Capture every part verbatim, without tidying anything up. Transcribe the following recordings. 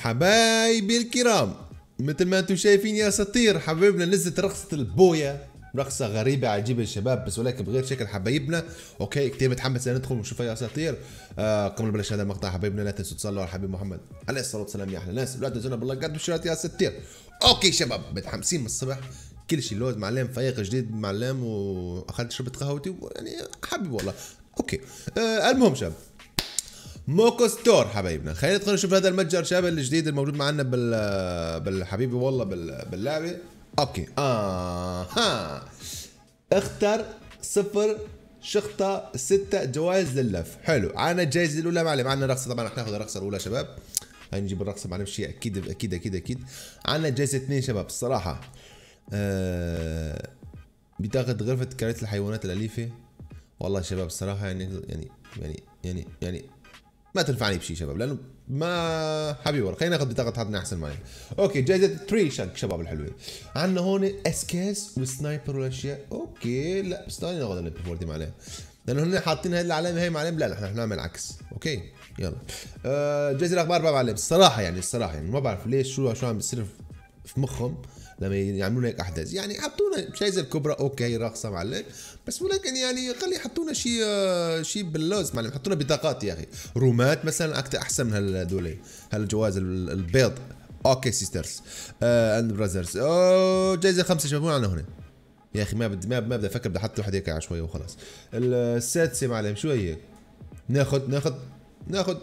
حبايبي الكرام، مثل ما انتم شايفين يا اساطير، حبايبنا نزلت رقصة البويا، رقصة غريبة عجيبة يا شباب، بس ولكن بغير شكل حبايبنا. اوكي كثير متحمس ان ندخل ونشوفها يا اساطير. آه قبل ما نبلش هذا المقطع حبايبنا لا تنسوا تصلوا على الحبيب محمد عليه الصلاة والسلام يا احلى ناس، لا تنسونا باللايكات والشيرات يا اساطير. اوكي شباب متحمسين من الصبح، كل شيء لوز معلم، فايق جديد معلم، واخذت شربت قهوتي يعني حبيبي والله. اوكي آه المهم شباب، موكو ستور حبايبنا، خلينا ندخل نشوف هذا المتجر شباب الجديد الموجود معنا بال بالحبيبي والله باللعبه. اوكي اه ها اختر صفر شخطة ستة جوائز لللف. حلو، عنا الجائزة الأولى معلم، عنا رقصة، طبعا رح ناخذ الرقصة الأولى شباب، هاي نجيب الرقصة معلم شيء أكيد أكيد أكيد أكيد. عنا جائزة اثنين شباب الصراحة، آه بتاخذ غرفة كراسي الحيوانات الأليفة. والله شباب الصراحة يعني يعني يعني يعني يعني ما تنفعني بشيء شباب، لانه ما حبيبي والله. خلينا ناخذ بطاقه حظنا احسن معي. اوكي جائزه ثلاثة شنك شباب الحلوين. عندنا هون اسكاس وسنايبر والاشياء. اوكي لا بس تعالي ناخذ البي فورتي معلم، لانه هن حاطين هاي العلامه هي معلم، لا نحن رح نعمل عكس. اوكي يلا. آه جائزه الاخبار بقى معلم، الصراحه يعني الصراحه يعني ما بعرف ليش شو شو عم بيصير في مخهم لما يعملون هيك احداث، يعني حطونا جائزه الكبرى اوكي هي رقصه معلم، بس ولكن يعني خلي يحطونا شيء شيء باللوز معلم، حطونا بطاقات يا اخي، رومات مثلا اكثر احسن من هذول هالجوائز البيض. اوكي سيسترز اند براذرز. اوه جائزه خمسه شباب عنا هنا يا اخي، ما بدي ما بدي افكر، بدي احط واحد هيك عشوائي وخلاص. السادسه معلم شو هي؟ ناخذ ناخذ ناخذ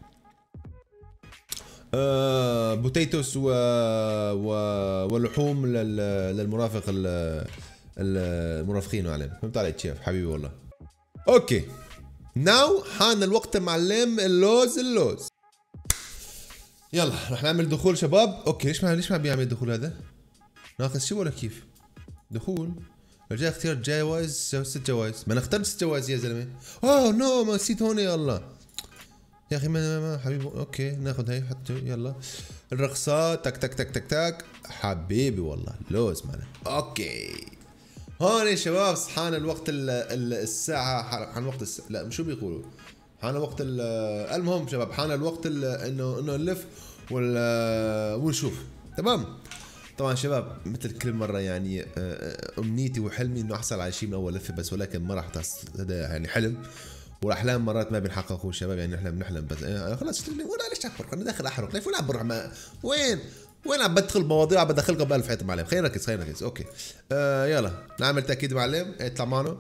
آه بوتيتوس و... و... ولحوم لل... للمرافق ال... المرافقين معلم، فهمت علي شيف حبيبي والله. اوكي ناو حان الوقت معلم، اللوز اللوز يلا رح نعمل دخول شباب. اوكي ليش ما ليش ما بيعمل دخول هذا؟ ناقص شو ولا كيف؟ دخول رجاء اختيار جوائز، ست جوائز، ما انا اخترت ست جوائز يا زلمه. اوه نو ما نسيت هون يا الله يا اخي ما, ما حبيبي. اوكي ناخذ هي حطوا يلا الرقصات تك تك تك تك تك حبيبي والله لوز معنا. اوكي هون يا شباب حان الوقت ال ال الساعة، حان وقت الساعة، لا شو بيقولوا، حان وقت المهم شباب حان الوقت انه انه نلف ونشوف. تمام طبعا شباب مثل كل مرة يعني امنيتي وحلمي انه احصل على شيء من اول لفة، بس ولكن ما راح هذا يعني حلم، والاحلام مرات ما بنحققوا شباب، يعني نحن بنحلم بس آه خلاص ولا ليش احرق، انا داخل احرق ليش وين عم بروح ما وين وين عم بدخل مواضيع عم بدخلكم بألف حيط معلم. خلينا نركز خلينا نركز. اوكي آه يلا نعمل تاكيد معلم، اطلع معنا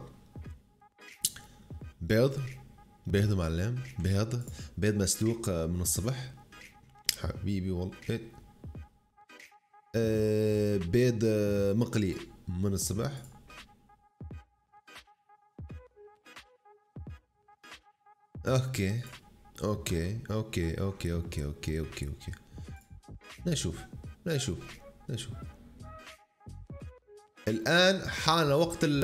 بيض بيض معلم، بيض بيض مسلوق من الصبح حبيبي والله. آه بيض مقلي من الصبح. اوكي اوكي اوكي اوكي اوكي اوكي اوكي اوكي نشوف نشوف نشوف الان حان وقت ال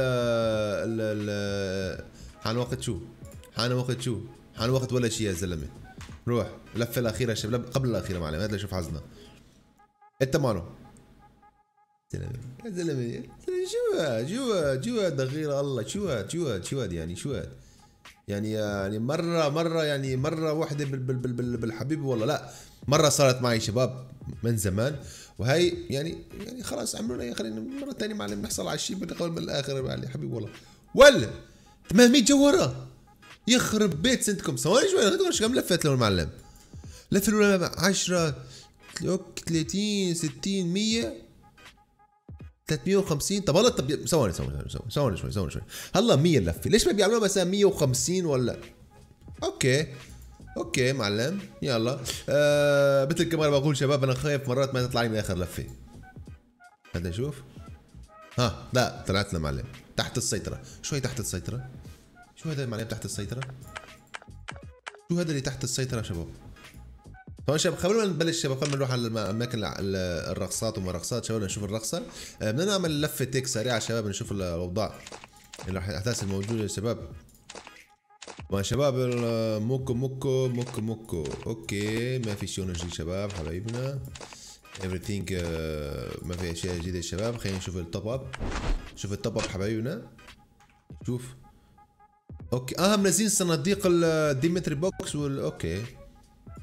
ال حان وقت شو حان وقت شو حان وقت ولا شيء يا زلمه. روح اللفه الاخيره يا شباب، قبل الاخيره معلم، هات لنشوف حظنا. انت مانو زلمه يا زلمه شو جوا جوا دغير الله، شو هاد شو هاد شو هاد يعني شو هاد يعني يعني مرة مرة يعني مرة واحدة بال بال بال بالحبيب والله، لا مرة صارت معي شباب من زمان، وهي يعني يعني خلاص عملونا خلينا مرة ثانية معلم نحصل على الشيء بالقول من الآخر يعني حبيب والله. ولا ثمانمية جوهرة يخرب بيت سنتكم. ثواني شوي خلينا نشوف كم لفت لون معلم. لفة الأولى عشرة ثلاثين ستين مية ثلاثمية وخمسين. طب والله طب ثواني ثواني ثواني شوي ثواني شوي هلا مية لفه، ليش ما بيعملوها مثلا مية وخمسين ولا؟ اوكي اوكي معلم يلا. آه مثل كما بقول شباب انا خايف مرات ما تطلع لي من اخر لفه. هذا شوف ها لا طلعت لنا معلم تحت السيطره. شوي تحت السيطره، شو هذا معلم تحت السيطره؟ شو هذا اللي تحت السيطره شباب؟ طبعا شباب قبل ما نبلش شباب قبل ما نروح على اماكن الرقصات وما رقصات شباب نشوف الرقصه، بدنا نعمل لفه هيك سريعه شباب نشوف الاوضاع الاحداث الموجوده يا شباب. طبعا شباب موكو موكو موكو موكو اوكي ما في شيء جديد شباب حبايبنا everything ما في اشياء جديده يا شباب. خلينا نشوف التوب اب، شوف التوب اب حبايبنا شوف. اوكي اه منزلين صناديق الديمتري بوكس وال اوكي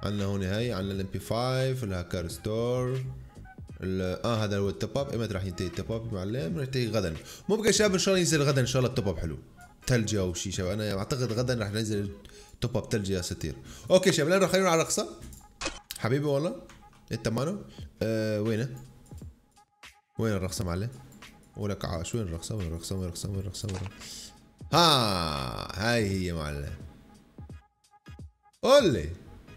عندنا هون هي، عندنا الام بي خمسة، الهاكر ستور، اه هذا هو التوب اب. ايمتى راح ينتهي التوب اب معلم؟ راح ينتهي غدا. ممكن يا شباب ان شاء الله ينزل غدا ان شاء الله التوب اب حلو ثلجي او شيء شباب. انا اعتقد غدا راح ينزل توب اب ثلجي يا ستير. اوكي شباب الان راح خلينا على الرقصه حبيبي والله. انت مانو آه وينه؟ وين الرقصه معلم؟ ولك عاش. وين الرقصه؟ وين الرقصه؟ وين الرقصه؟ وين الرقصه؟ وين الرقصه؟ ها هاي هي معلم. قول لي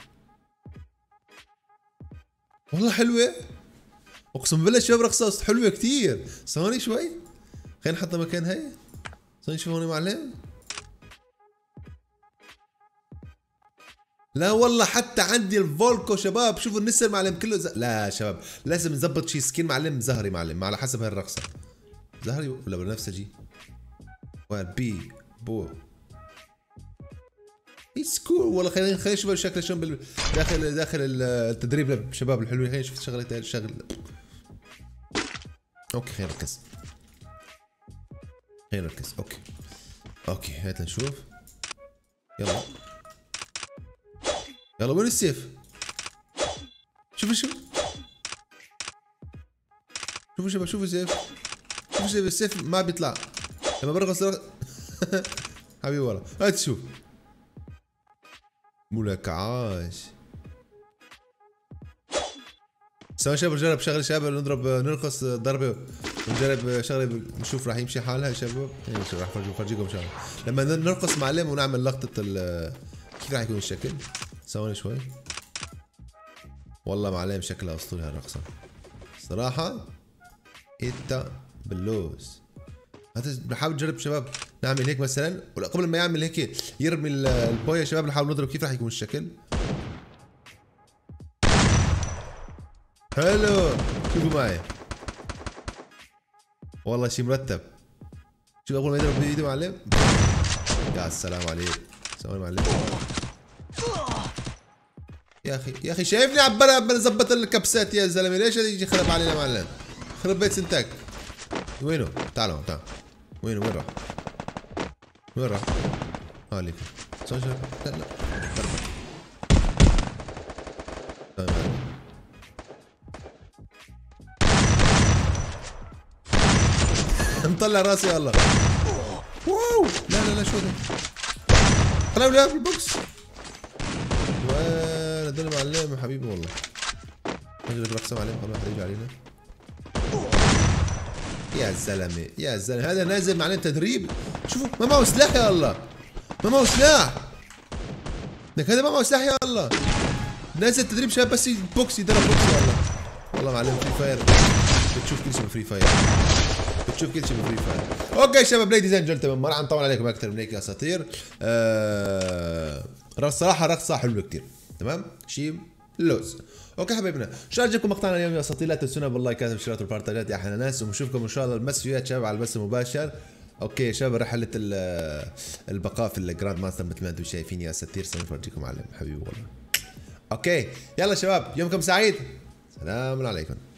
والله حلوه اقسم بالله شباب. رقصه حلوه كثير. ثواني شوي خلينا نحطها مكان هي. ثواني شوف هون معلم. لا والله حتى عندي الفولكو شباب. شوفوا النسر معلم كله ز... لا شباب لازم نظبط شي سكين معلم زهري معلم على حسب هاي الرقصه. زهري ولا بنفسجي؟ وين بي بو اتس كول والله. خلينا خلينا نشوف شكله شلون بال... داخل داخل التدريب للشباب الحلوين. خلينا نشوف شغله الشغل. اوكي خلينا نركز خلينا نركز. اوكي اوكي هات نشوف. يلا يلا وين السيف؟ شوف شوف شوفوا شباب شوفوا السيف. شوفوا السيف. السيف ما بيطلع لما برقص حبيبي والله. هات شوف مولك عاش. سوا شباب نجرب شغله شباب نضرب نرقص ضربه ونجرب شغله نشوف راح يمشي حالها يا شباب. راح افرجيكم شغله لما نرقص معلم ونعمل لقطه ال كيف راح يكون الشكل. ثواني شوي والله معلم شكلها اسطوري هالرقصه صراحه. انت باللوز بنحاول نجرب شباب نعمل هيك مثلا. ولا قبل ما يعمل هيك يرمي البويه يا شباب نحاول نضرب كيف راح يكون الشكل. حلو شوفوا معي والله شيء مرتب. شوف اول ما يضرب بايده معلم. يا سلام عليك. ثواني معلم. يا اخي يا اخي شايفني عبالي عبالي اظبط الكبسات يا زلمه. ليش يجي خرب علينا معلم؟ خرب بيت سنتك. وينه؟ تعالوا تعال. وينه؟ وين راح؟ وين راح؟ اه ليك. لا لا مطلع راسي والله. واو لا لا لا شو ده؟ خلينا نلعب بالبوكس. وين هذول معلم حبيبي والله. نجرب رقصه معلم خلاص يجي علينا. يا زلمه يا زلمه هذا نازل معلم تدريب. شوفوا ما معه سلاح يا الله. ما معه سلاح. لك هذا ما معه سلاح يا الله. نازل تدريب شباب بس بوكس يضرب بوكس يا الله. والله معلم فري فاير بتشوف كل شيء بفري فاير. بتشوف كل شيء بفري فاير. اوكي شباب ليديز اند جنتلمان ما راح نطول عليكم اكثر من هيك يا اساطير. آه... الصراحه رقصه حلوه كثير تمام شيء لوز. اوكي حبايبنا شو عجبكم مقطعنا اليوم يا اساطير؟ لا تنسونا باللايكات والاشتراكات والبارتاجات يا احلى ناس. ونشوفكم ان شاء الله المسويات شباب على البث المباشر. اوكي شباب رحله البقاء في الجراند ماستر مثل ما انتم شايفين يا اساطير. سنفرجيكم معلم حبيبي والله. اوكي يلا شباب يومكم سعيد. سلام عليكم.